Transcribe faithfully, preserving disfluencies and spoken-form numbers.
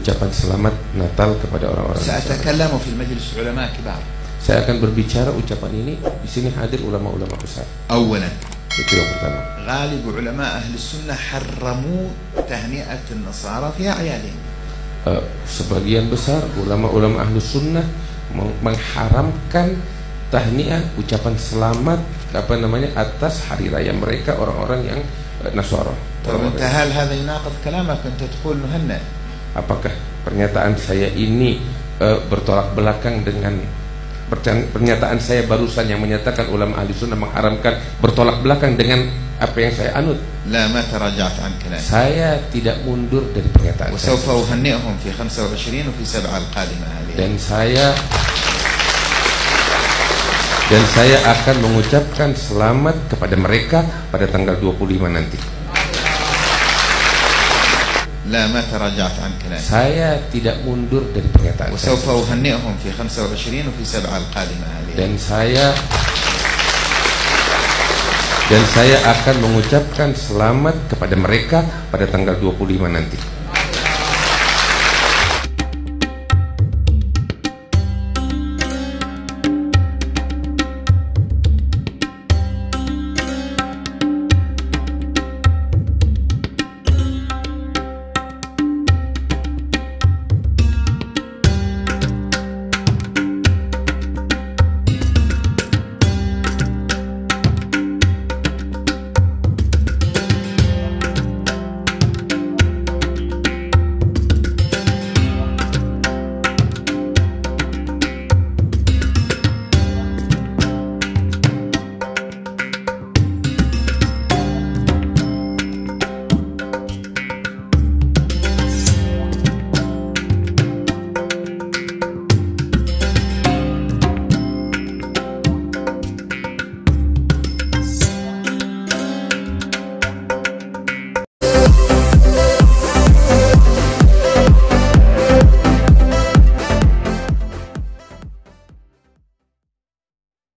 ucapan selamat Natal kepada orang-orang. سأتكلم في المجلس علماء كبار. Saya akan berbicara ucapan ini di sini hadir ulama-ulama besar. أولا Itu yang pertama. غالب علماء أهل السنة حرموا تهنئة النصارى في أعيادهم. Uh, sebagian besar ulama-ulama Ahlus Sunnah meng- mengharamkan tahniah, ucapan selamat apa namanya atas hari raya mereka orang-orang yang uh, Nasara. طب أنت هل هذا يناقض كلامك أنت تقول نهنئ؟ Apakah pernyataan saya ini uh, bertolak belakang dengan pernyataan saya barusan yang menyatakan ulama ahli sunnah mengharamkan, bertolak belakang dengan apa yang saya anut? لا ما تراجعت عن كلامي. Saya tidak mundur dari pernyataan وسوف saya. أهنئهم في خمسة وعشرين وفي سبعة القادمة هذه. Dan saya dan saya akan mengucapkan selamat kepada mereka pada tanggal dua puluh lima nanti. لا ما تراجعت عن كلامي. Saya tidak mundur dari pernyataan saya. وسوف أهنئهم في خمسة وعشرين وفي سبعة القادمة هذه. Dan saya dan saya akan mengucapkan selamat kepada mereka pada tanggal dua puluh lima nanti.